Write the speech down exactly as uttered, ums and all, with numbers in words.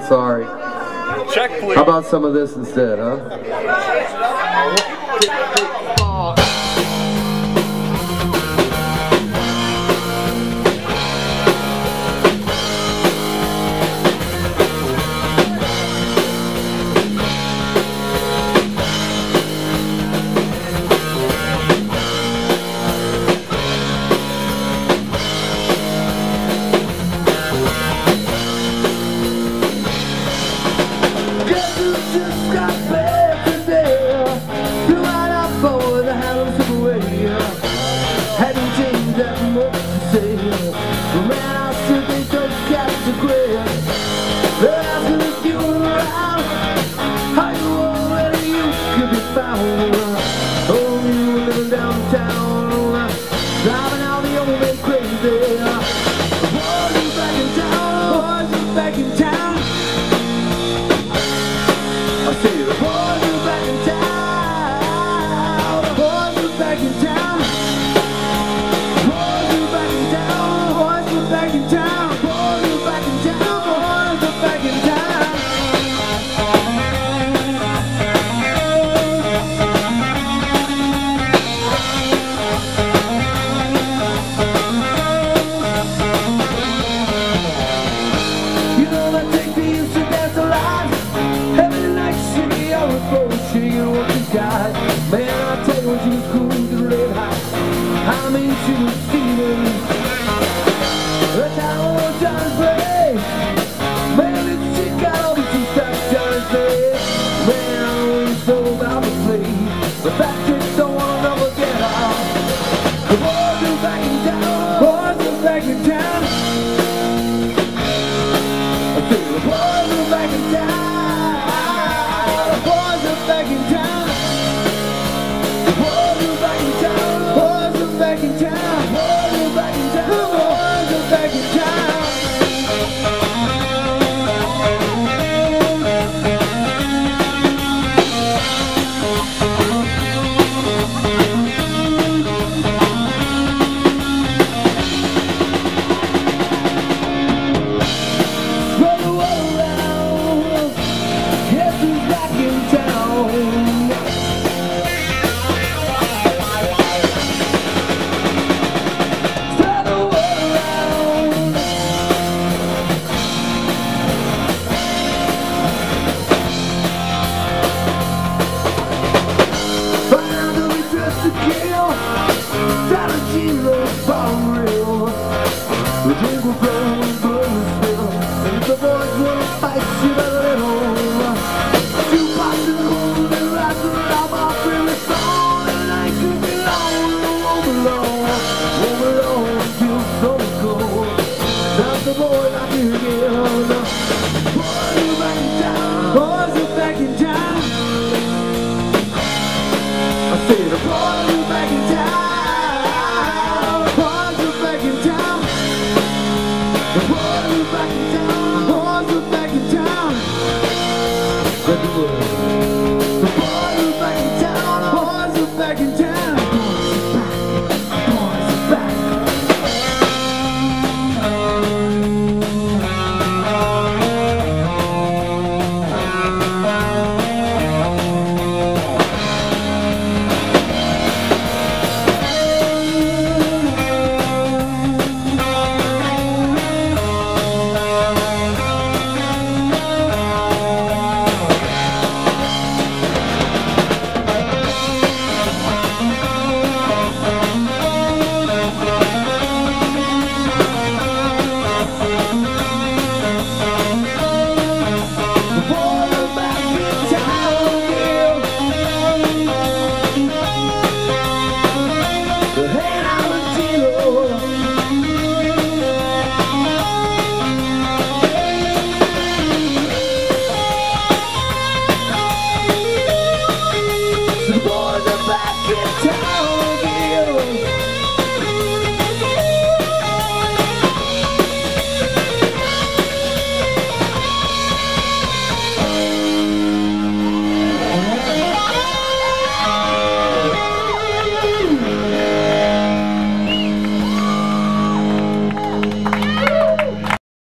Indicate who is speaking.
Speaker 1: sorry.
Speaker 2: Check, please.
Speaker 1: How about some of this instead, huh? Man, I tell you when she was cool to the Roadhouse, I mean she was steaming. That's how old John's play. Man, if she got all the two stacks John's say. Man, I always know about the play, but that chick don't wanna never get out. The boys are back in town, boys are back in town. I say the boys are back in town, the boys are back in town. The drink will blow and blow will spill. And if the boys wanna fight, you better